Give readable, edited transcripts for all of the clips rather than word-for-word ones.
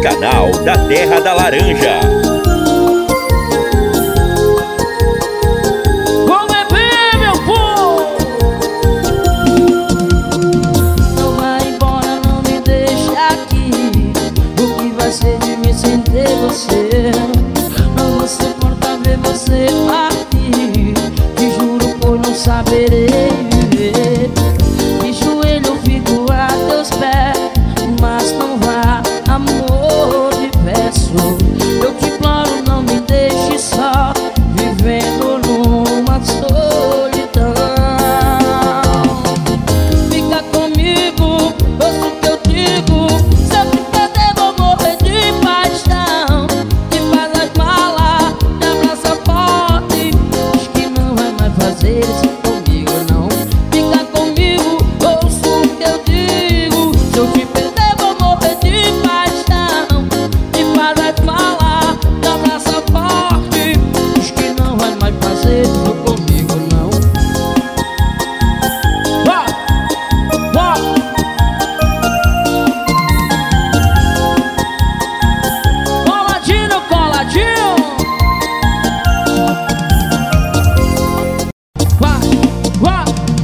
canal da Terra da Laranja. Vamos beber, meu povo! Não vai embora, não me deixe aqui. O que vai ser de mim sem ter você? Não vou suportar ver você partir. Te juro por não saberei viver. De joelho eu fico a teus pés, mas não vá, amor, te peço. Eu te imploro, não me deixe só, vivendo numa solidão. Fica comigo, ouça o que eu digo. Se eu te perder vou morrer de paixão. Te faz as malas, te abraça forte, diz que não vai mais fazer isso comigo não. Fica comigo, ouça o que eu digo. Se eu te perder vou morrer de paixão. Te faz as malas, te abraça forte, diz que não vai mais fazer isso comigo não. Vá, vá. Coladinho, coladinho. Vá, vá.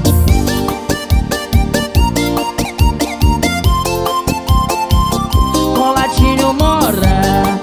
Coladinho mora.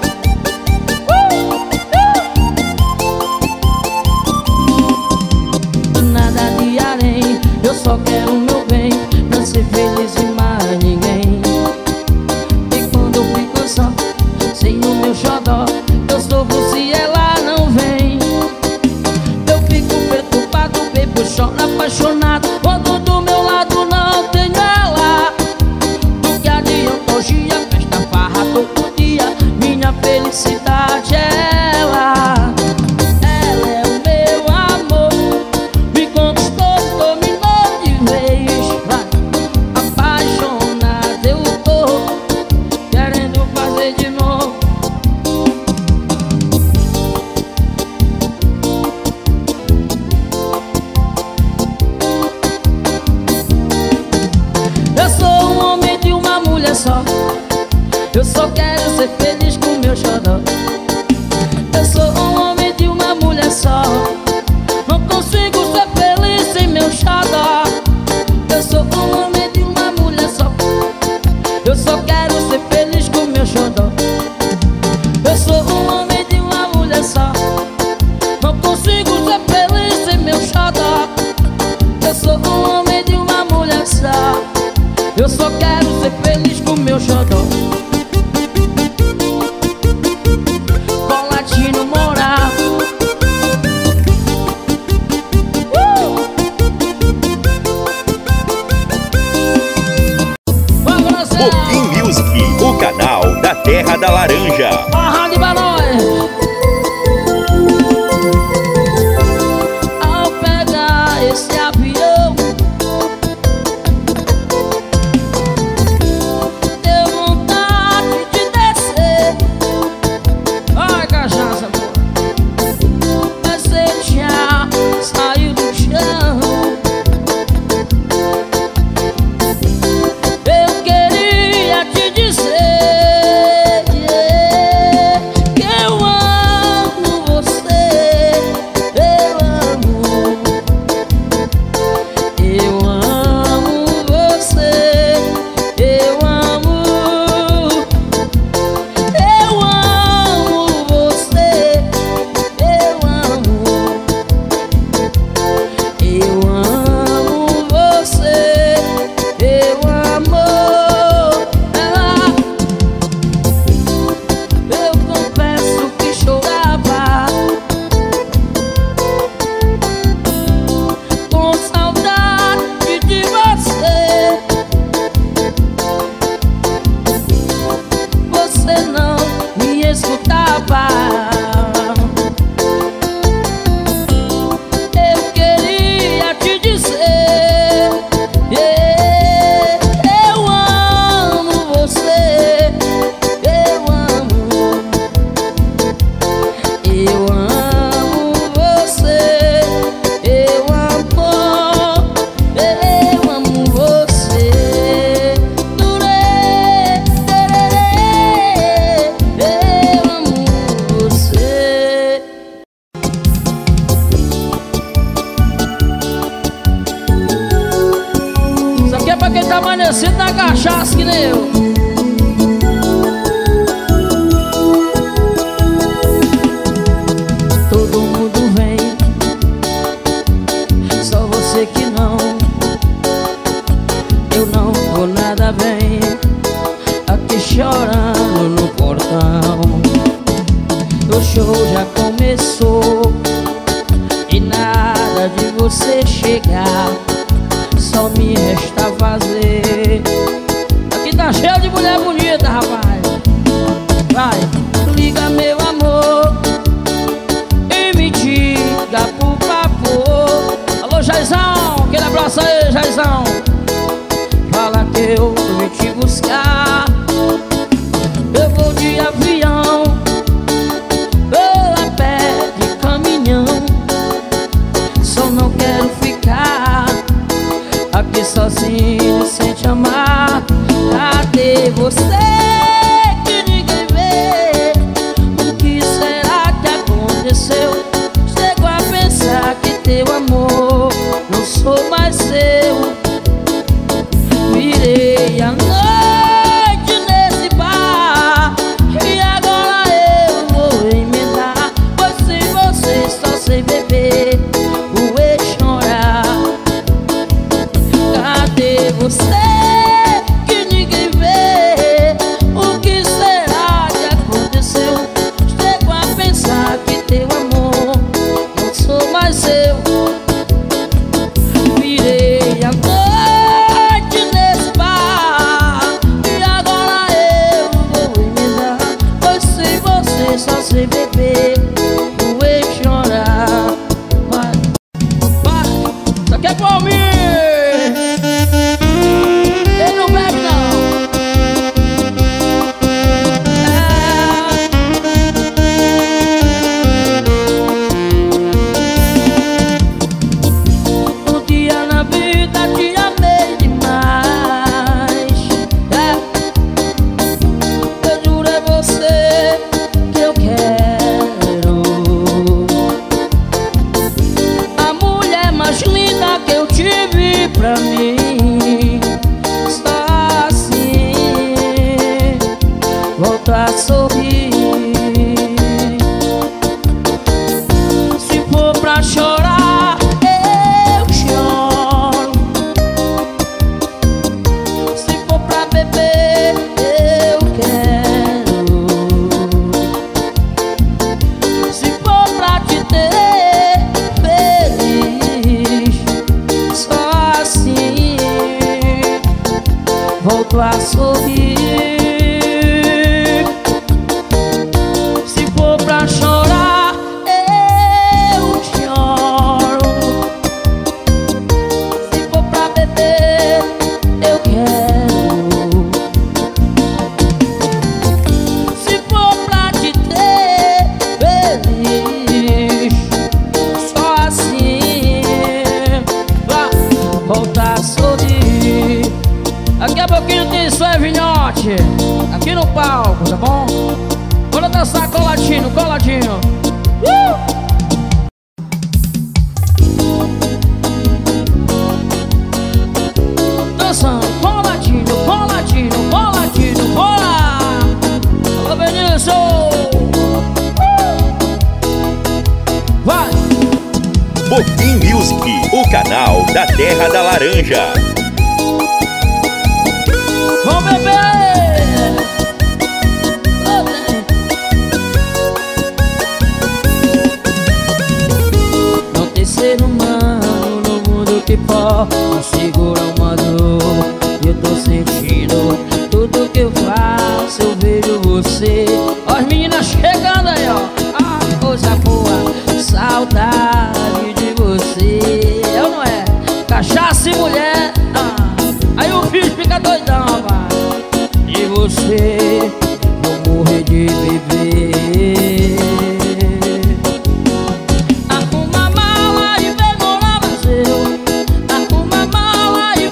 Nada de além, eu só quero o meu bem, não ser feliz e mais ninguém. E quando eu fico só, sem o meu xodó, eu sofro se ela não vem. Eu fico perturbado, bebo, choro apaixonado, quando do meu lado não tem ela. Do que adianta hoje a festa, farra todo dia, minha felicidade é ela. Ela é o meu amor, me conquistou, dominou de vez. Vai, apaixonado eu tô, querendo fazer de novo. Eu sou um homem de uma mulher só, eu só quero ser feliz com meu xodó. Eu sou um homem de uma mulher só, não consigo ser feliz sem meu xodó. Eu sou um homem de uma mulher só, eu só quero ser feliz com meu xodó. Eu sou um homem de uma mulher só, não consigo ser feliz sem meu xodó. Eu sou um homem de uma mulher só, eu só quero ser feliz com meu xodó. Coladinho morar. Popim Music, o canal da Terra da Laranja. Barra de balões. Ao pegar esse avião, deu vontade de descer. Ai, cachaça, amor. Mas ele já saiu do chão. Eu queria te dizer, esquecido da cachaça que nem eu. Todo mundo vem, só você que não. Eu não tô nada bem, aqui chorando no portão. O show já começou e nada de você chegar, só me resta fazer. Aqui tá cheio de mulher bonita, rapaz. Vai, liga meu amor e me diga por favor. Alô Jaizão, aquele abraço aí, Jaizão. Fala que eu vim te buscar. Eu vou de avião, ou a pé, de caminhão. Só não quero ficar aqui sozinho sem te amar. Cadê você que ninguém vê? O que será que aconteceu? Chego a pensar que teu amor não sou mais seu. Virei a noite nesse bar e agora eu vou emendar. Pois sem você só sei beber, vou chorar. Cadê você que ninguém vê? O que será que aconteceu? Chego a pensar que teu amor não sou mais seu. Virei a noite nesse bar e agora eu vou emendar. Pois sem você só sei beber, vou chorar. Vai, vai, isso aqui é Palmir. Ele não bebe não. Um dia na vida te amei demais. Eu juro é você que eu quero. A mulher mais linda que eu tive pra mim. Só assim volto a sorrir. Se for pra chorar, eu choro. Se for pra beber, eu quero. Se for pra te ter feliz, só assim volto a sorrir. Se for pra chorar, eu choro. Se for pra beber, eu quero. Se for pra te ter feliz, só assim volta a sorrir. Daqui a pouquinho tem Suevinhote aqui no palco, tá bom? Bora dançar coladinho, coladinho. Dançando, coladinho, coladinho, coladinho, bora! Alô, Benício! Vai! Boquim Music, o canal da Terra da Laranja. Vamos beber! Não tem ser humano no mundo que possa segurar uma dor. Eu tô sentindo tudo que eu faço, eu vejo você. Ó as meninas chegando aí, ó. Ah, coisa boa, saudade de você. Eu não é? Cachaça e mulher. Aí o filho fica doidão, vai. E você, vou morrer de beber. Arruma a mala e vem morar Brasil. Arruma a mala e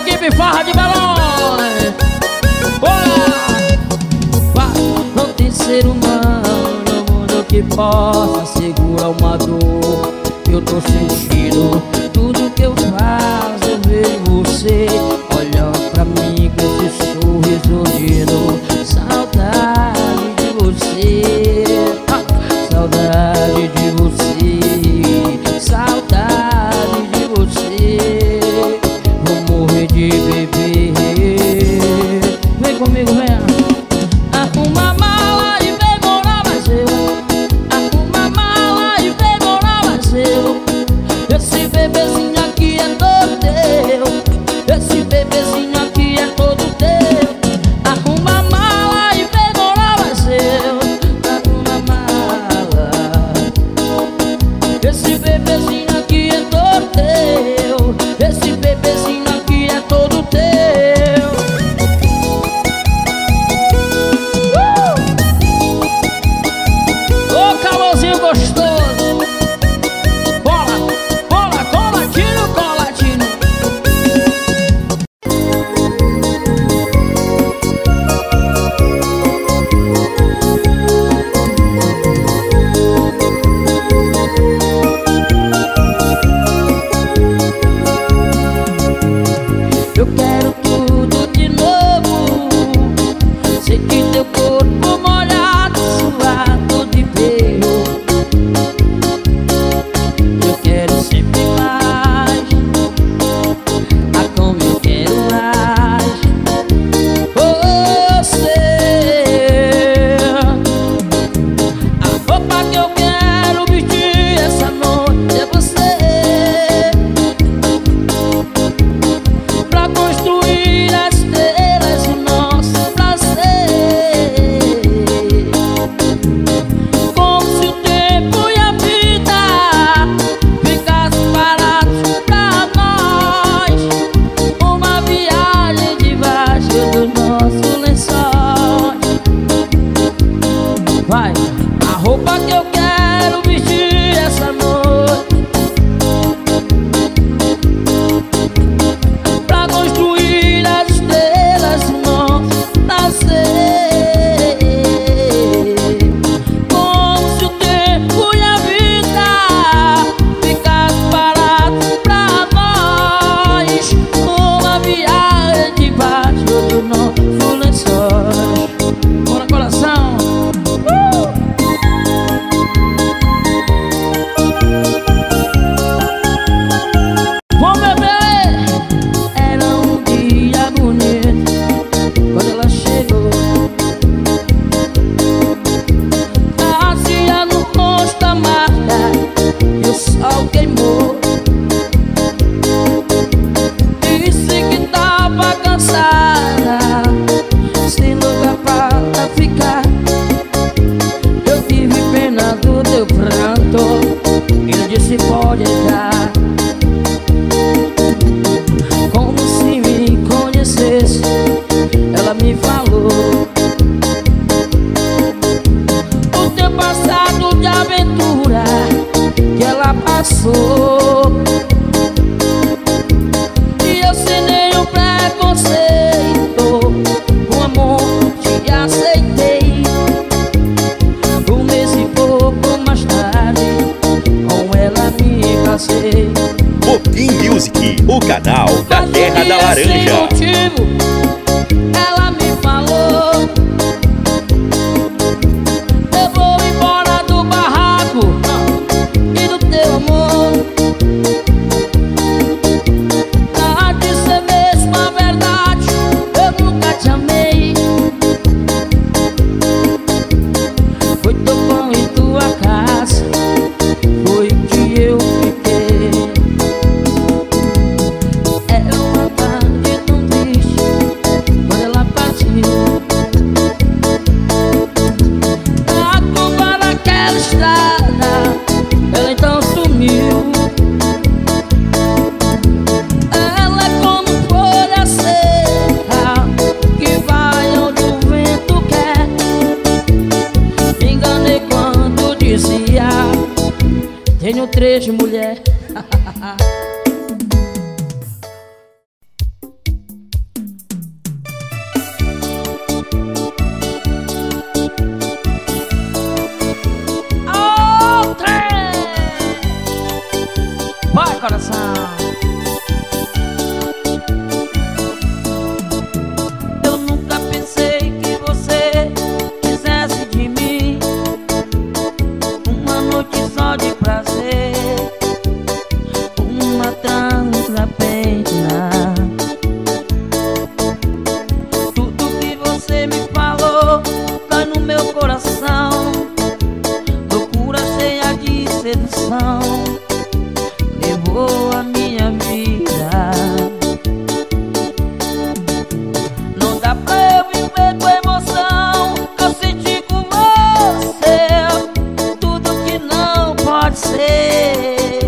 equipe Farra de Belões. Bora! Não tem ser humano no mundo que possa segurar uma dor que eu tô sentindo. Tudo que eu faço eu vejo você olhando pra mim com esse sorriso lindo. Saudade de você, saudade de você, saudade de você. Vou morrer de beber. Vem comigo, vem. Arruma a mala e vem morar mais eu. Arruma a mala e vem morar mais eu. Esse bebezinho aqui é todo teu. Esse bebezinho aqui é todo teu. Arruma a mala e vem morar mais eu. Arruma a mala. Esse bebezinho aqui é todo teu. Esse bebezinho aqui é todo teu. Ô calorzinho gostoso. Bola, bola, coladinho, coladinho. Eu quero tudo de novo. Sei que teu corpo molhado, suado de beijo. Eu quero sempre mais. Ah, como eu quero mais. Você, a roupa que eu quero vestir essa noite é você. Pra construir as estrelas do nosso prazer. Como se o tempo e a vida ficassem parados pra nós. Uma viagem debaixo do nosso lençol. Vai, a roupa que eu quero vestir essa noite. Pra construir as estrelas do nosso nascer. Como se o tempo e a vida ficassem parados pra nós. Uma viagem debaixo do nosso lençol. Bora, coração! Vamos beber! Era um dia bonito quando ela chegou. Trazia no rosto a marca e o sol queimou. Disse que tava cansada, sem lugar pra ficar. Eu tive pena do teu pranto. Ele disse pode entrar. Como se me conhecesse, ela me falou o teu passado de aventura que ela passou. E eu sem nenhum preconceito, com amor te aceitei. Um mês e pouco mais tarde, com ela me casei. Booking Music, o canal da Mas Terra um da dia, sem Laranja. motivo, ela me falou: eu vou embora do barraco e do teu amor. Pra dizer mesmo a verdade, eu nunca te amei. Foi tão bom em tua casa, foi que eu fiquei. É uma tarde tão triste quando ela partiu. A curva daquela estrada, ela então sumiu. Ela é como folha seca que vai onde o vento quer. Me enganei quando dizia tenho 3 mulheres. Vai, coração. Eu nunca pensei que você quisesse de mim uma noite só de prazer, uma trança pena. Tudo que você me falou dói no meu coração. Loucura cheia de sedução levou a minha vida. Não dá pra eu viver com a emoção que eu senti com você. Tudo que não pode ser.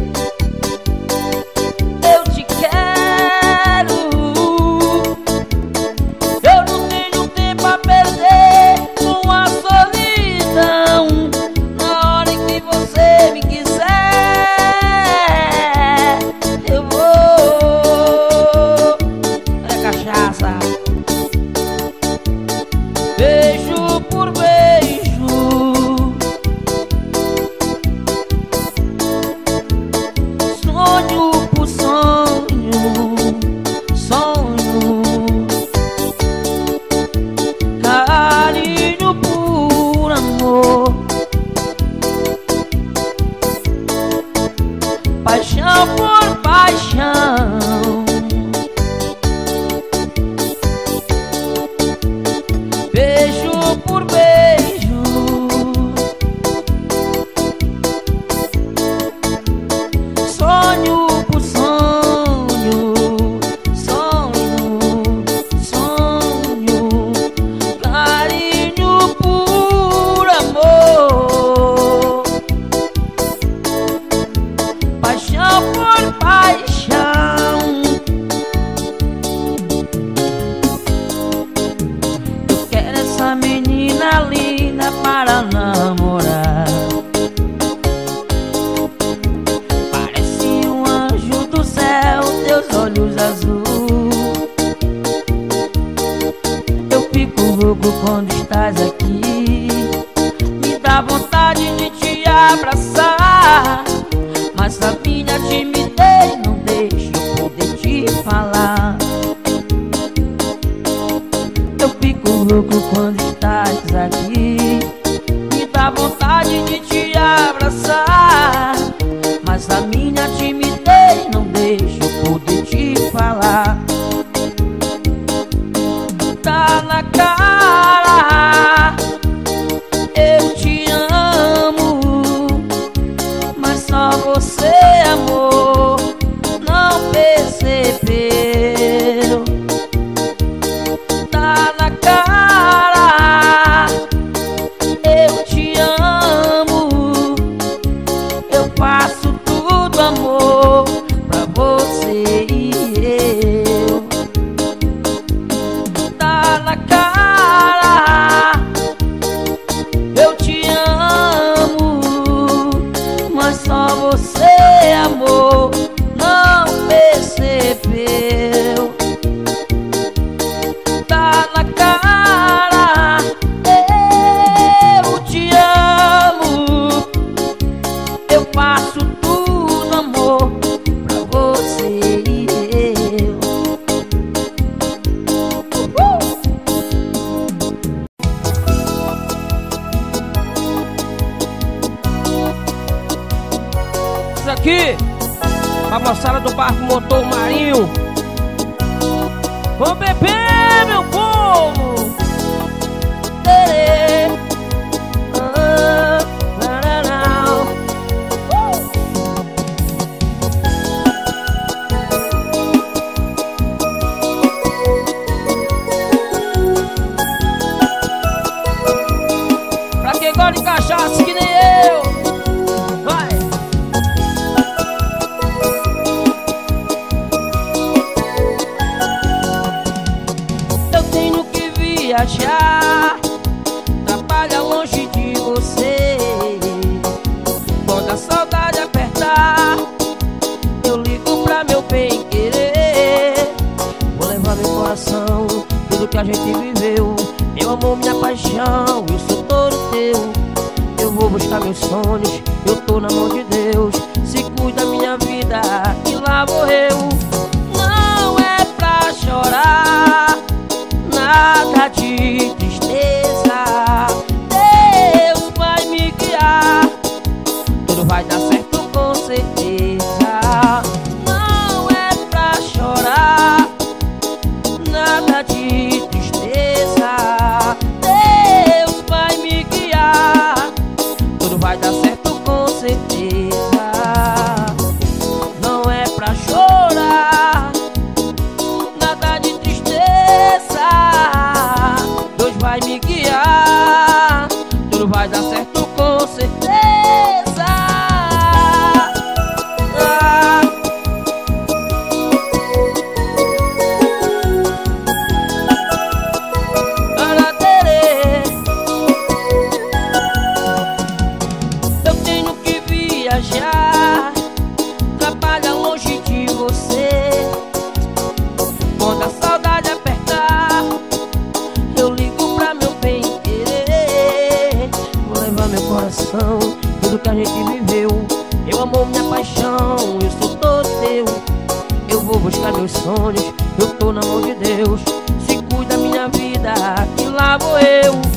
Eu te quero. Eu não tenho tempo a perder com a solidão. Na hora em que você me quiser, eu vou. É cachaça. Beijo por beijo, sonho por sonho, sonho, carinho por amor, paixão por paixão. Beijo por beijo, sonho por sonho, sonho, sonho, carinho por amor, paixão por paixão. Eu quero essa menina linda para namorar. Parece um anjo do céu, teus olhos azuis. Eu fico louco quando estás aqui. Me dá vontade de te abraçar, mas a minha timidez não deixa eu poder te falar. Eu fico louco quando estás aqui. Me dá vontade de te abraçar, mas a minha timidez não deixa eu poder te falar. Tá na cara, eu te amo, mas só você, amor, não percebeu. Tá na cara, eu te amo, eu faço tudo, amor, pra você e eu. Tá na cara, eu te amo, mas só você, amor, não percebeu. Tá na cara, eu te amo, eu faço tudo, amor, pra você e eu. Isso aqui, a moçada do barco Motor Marinho. Vou beber, meu povo. Pra quem gosta de cachaça que nem eu, vai. Eu tenho que viajar, trabalha longe de você. Quando a saudade apertar, eu ligo pra meu bem querer. Vou levar meu coração, tudo que a gente viveu, meu amor, minha paixão, eu sou todo teu. Eu vou buscar meus sonhos, eu tô na mão de Deus. Se cuida minha vida, buscar meus sonhos, eu tô na mão de Deus. Se cuida minha vida, que lá vou eu.